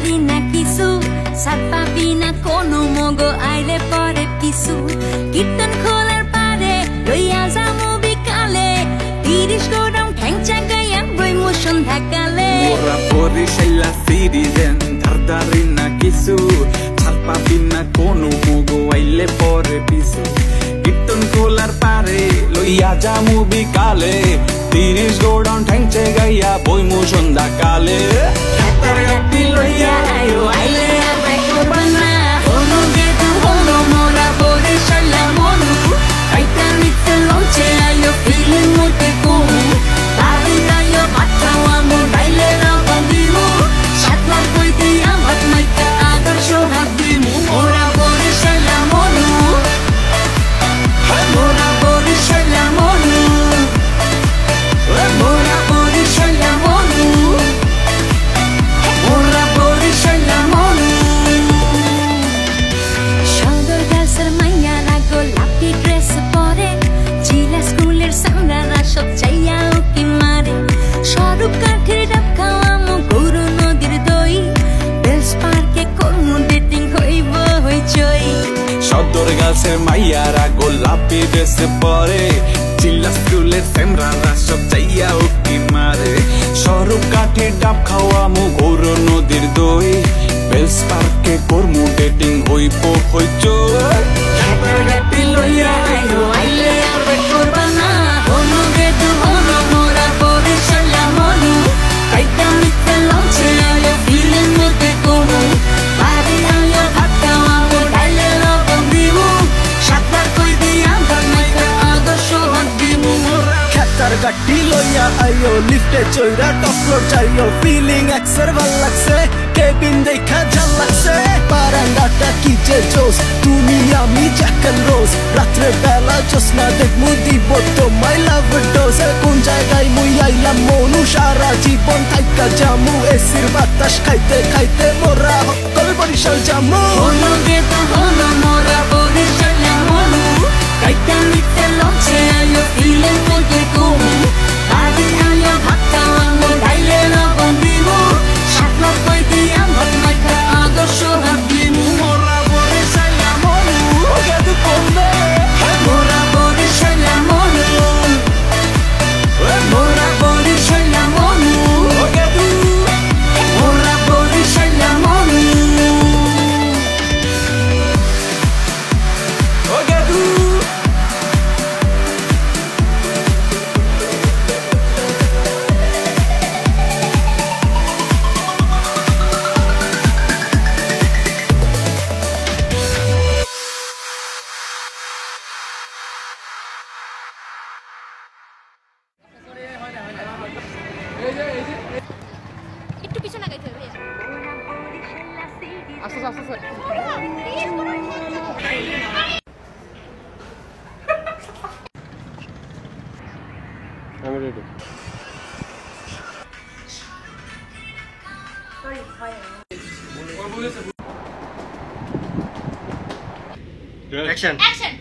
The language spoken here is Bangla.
পাবি না কিছু সার পাবি না কোনো মগো আইলে পরে পিছু কীর্তন খোলার পারে লইয়া যামু বিকালে 30 গোডাউন ঠ্যাং চাগাইয়া বইমু সন্ধ্যাকালে মোরা বরিশাইলা সিরিজেন ধারদারি না কিছু সার পাবি না কোনো মগো আইলে পরে পিছু কীর্তন খোলার পারে লইয়া যামু বিকালে 30 গোডাউন ঠ্যাং চাগাইয়া বইমু সন্ধ্যাকালে হাতার গাটি লইয়া আইও আইলে আর ব্যাক করবা না কোনো গেটু হলো মোরা বরিশাইলা মনু আইতার নিতে লঞ্চে আইও ফিলিং মতে কমু তাই আইও বাচ্চাওয়া মো ডাইলে রাবান দিমু সাতলার কই দিয়া ভাত মাইকা আদর্শ হাত দিমু মোরা বরিশাইলা মনু মোরা বরিশাইলা মনু মোরা বরিশাইলা মনু মোরা বরিশাইলা মনু সদর গাছের মাইয়ারা গোলাপি ড্রেস পরে জিলা স্কুলের সামনারা সব চাইয়া উকি মারে সরু কাঠের ডাব খাওয়ামু গরু নদীর দই বেলস পার্কে করমু ডেটিং হইব হইচই সদর গাছের মাইয়ারা গোলাপি ড্রেস পরে জিলা স্কুলের সেমরারা সব চাইয়া উকি মারে সরু কাঠের ডাব খাওয়ামু গৌর নদীর দই বেলস পার্কে করমু ডেটিং হইব হইচই হাতার গাটি লইয়া আইও আইলে আর ব্যাক করবা না কোনো গেটু হলো মোরা বরিশাইলা মনু কাইটা মিথ্যা লঞ্চে আইও ফিলিং মতে কমু বাড়ি আইও ভাত খাওয়ামু ডাইলে লবণ দিমু সাতবার কই দিয়া ভাত মাইকা আদর্শ হাত দিমু খেতার গাটি লইয়া আইও লিফটে চইরা টপ ফ্লোর চাইও ফিলিং এক্সের ভাল লাগছে কেবিন দেখা জাল লাগছে বারান্দাটা কি যে জোস তুমি আমি জ্যাক এন্ড রোজ রাত্রে বেলা জোসনা দেখমু দিব তোমায় লাভ ডোজ কোন জায়গায় মুই আইলাম মনু সারা জীবন থাইকা জামু এসির বাতাস খাইতে খাইতে মোরা হকল বরিশাল জামু কোনো গেটু হলো মোরা বরিশাইলা মনু কাইটা মিথ্যা লঞ্চে আইও ফিলিং মতে কমু বাড়ি আইও ভাত খাওয়ামু ডাইলে লবণ দিমু সাতলার কই দিয়া ভাত মাইকা আদর্শ হাত দিমু মোরা বরিশাইলা মনু ওকে কোনে মোরা বরিশাইলা মনু মোরা বরিশাইলা মনু ওকে মোরা বরিশাইলা মনু ওকে একটু পিছনে গাইতে হবে আস্তে আস্তে আস্তে আমি রেডি অ্যাকশন